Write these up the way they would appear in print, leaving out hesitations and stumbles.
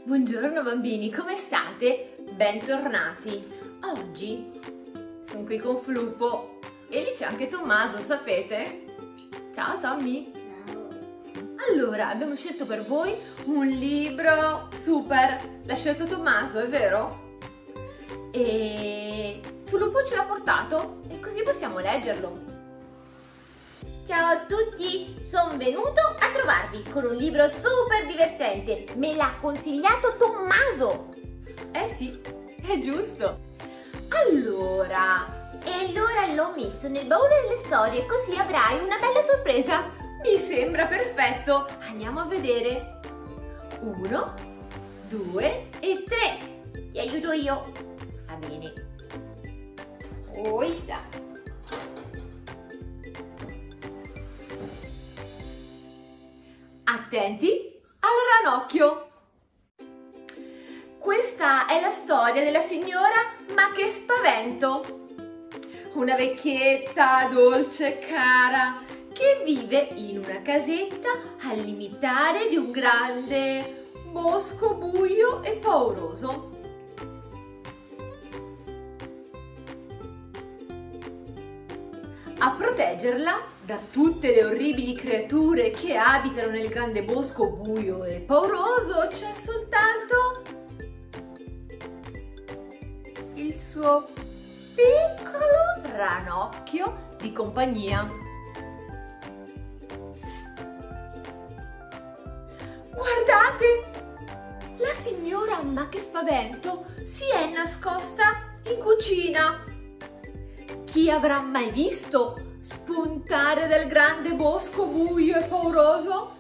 Buongiorno bambini, come state? Bentornati! Oggi sono qui con Flupo e lì c'è anche Tommaso, sapete? Ciao Tommy! Ciao! Allora, abbiamo scelto per voi un libro super! L'ha scelto Tommaso, è vero? E Flupo ce l'ha portato e così possiamo leggerlo! Ciao a tutti, sono venuto a trovarvi con un libro super divertente, me l'ha consigliato Tommaso! Eh sì, è giusto! Allora l'ho messo nel baule delle storie, così avrai una bella sorpresa! mi sembra perfetto! Andiamo a vedere! 1, 2 e 3! Ti aiuto io! Va bene! Oissa! Attenti al ranocchio! Questa è la storia della signora Ma che spavento! Una vecchietta dolce e cara che vive in una casetta al limitare di un grande bosco buio e pauroso. A proteggerla da tutte le orribili creature che abitano nel grande bosco buio e pauroso c'è soltanto il suo piccolo ranocchio di compagnia. Guardate! La signora Ma che spavento si è nascosta in cucina. Chi avrà mai visto spuntare dal grande bosco buio e pauroso?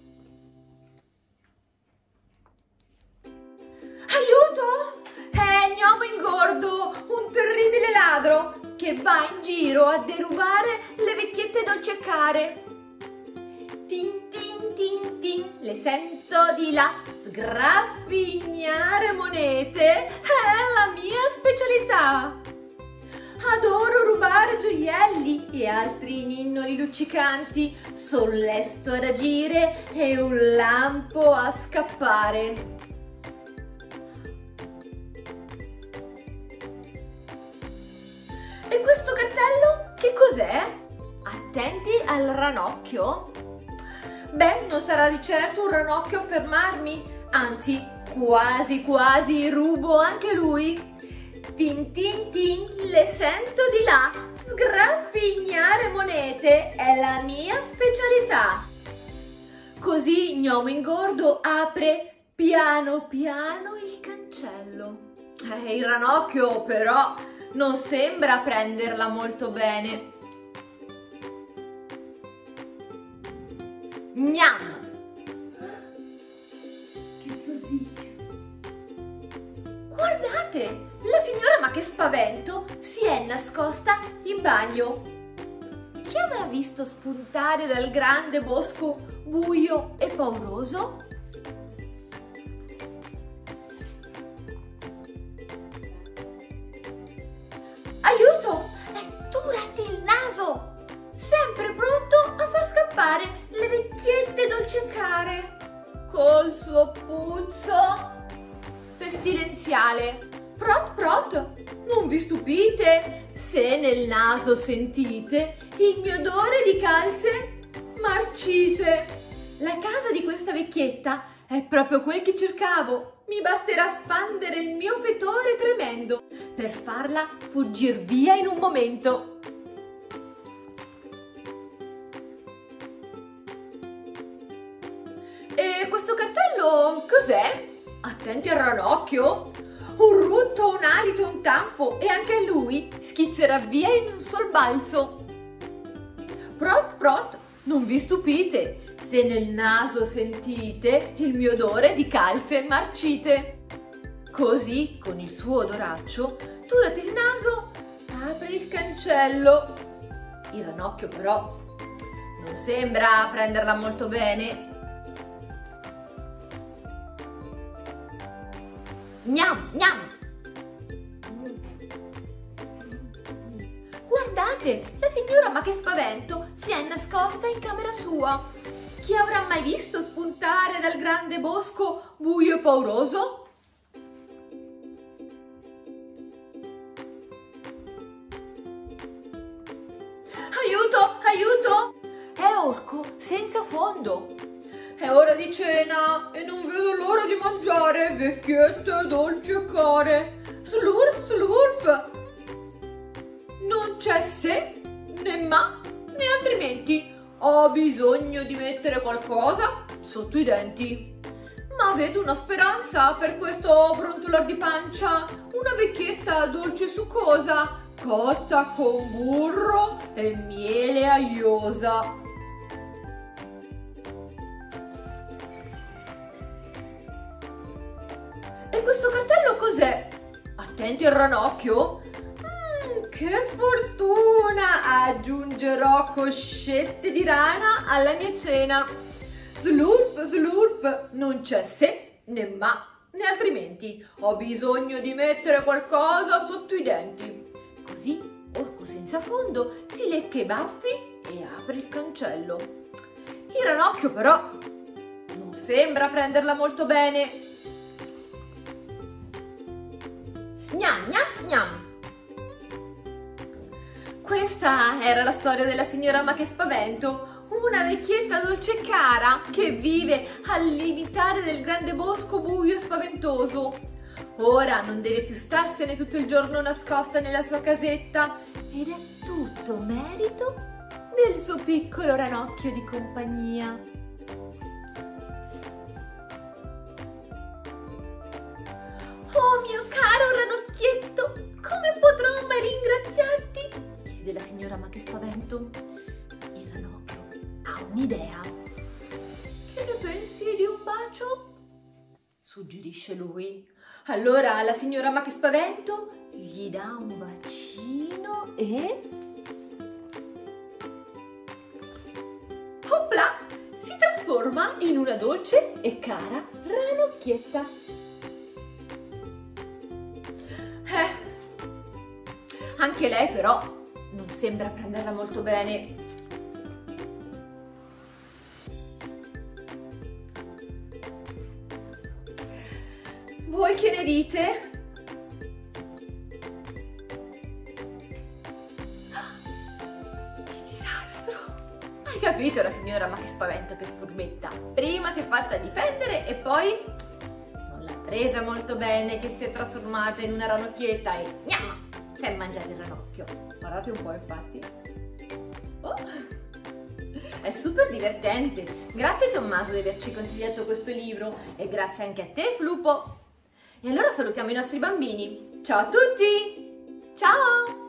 Aiuto! È Gnomo Ingordo, un terribile ladro che va in giro a derubare le vecchiette dolci e care. Tin tin tin tin, le sento di là sgraffignare monete, è la mia specialità. Adoro rubare gioielli e altri ninnoli luccicanti, sollesto ad agire e un lampo a scappare. E questo cartello che cos'è? Attenti al ranocchio? Beh, non sarà di certo un ranocchio a fermarmi, anzi, quasi quasi rubo anche lui. Tin tin tin, le sento di là sgraffignare monete, è la mia specialità. Così Gnomo Ingordo apre piano piano il cancello. Il ranocchio però non sembra prenderla molto bene. Gnam! Che fatica! Guardate! La signora Ma che spavento si è nascosta in bagno. Chi avrà visto spuntare dal grande bosco buio e pauroso? Aiuto! È durante il naso! Sempre pronto a far scappare le vecchiette dolci e care col suo puzzo pestilenziale. Prot prot, non vi stupite se nel naso sentite il mio odore di calze marcite. La casa di questa vecchietta è proprio quel che cercavo. Mi basterà spandere il mio fetore tremendo per farla fuggir via in un momento. E questo cartello cos'è? Attenti al ranocchio! Un rutto, un alito, un tanfo e anche lui schizzerà via in un sol balzo. Prot prot, non vi stupite se nel naso sentite il mio odore di calze marcite. Così, con il suo odoraccio, durante il naso apre il cancello. Il ranocchio però non sembra prenderla molto bene. Gnam, gnam! Guardate, la signora Ma che spavento si è nascosta in camera sua. chi avrà mai visto spuntare dal grande bosco buio e pauroso? Aiuto, aiuto! È Orco senza fondo. È ora di cena e non vedo l'ora di mangiare vecchiette dolci e care. Slurp, slurp! Non c'è se, né ma, né altrimenti. Ho bisogno di mettere qualcosa sotto i denti. Ma vedo una speranza per questo brontolar di pancia. Una vecchietta dolce e succosa, cotta con burro e miele aiosa. E questo cartello cos'è? Attenti al ranocchio? Che fortuna! Aggiungerò coscette di rana alla mia cena. Slurp, slurp! Non c'è se, né ma, né altrimenti. Ho bisogno di mettere qualcosa sotto i denti. Così Orco senza fondo si lecca i baffi e apre il cancello. Il ranocchio però non sembra prenderla molto bene. Gnam, gnam, gnam. Questa era la storia della signora Ma che spavento, una vecchietta dolce e cara che vive al limitare del grande bosco buio e spaventoso. Ora non deve più starsene tutto il giorno nascosta nella sua casetta ed è tutto merito del suo piccolo ranocchio di compagnia. Oh mio caro ranocchietto, come potrò mai ringraziarti? Chiede la signora Ma che spavento. Il ranocchio ha un'idea. Che ne pensi di un bacio? Suggerisce lui. Allora la signora Ma che spavento gli dà un bacino e... Opla! Si trasforma in una dolce e cara ranocchietta. Anche lei però non sembra prenderla molto bene. Voi che ne dite? Che disastro! Hai capito la signora Ma che spavento, che furbetta? Prima si è fatta difendere e poi non l'ha presa molto bene che si è trasformata in una ranocchietta e gnam! Si è mangiato il ranocchio. Guardate un po', infatti. Oh. È super divertente. Grazie Tommaso di averci consigliato questo libro e grazie anche a te Flupo. E allora salutiamo i nostri bambini. Ciao a tutti! Ciao!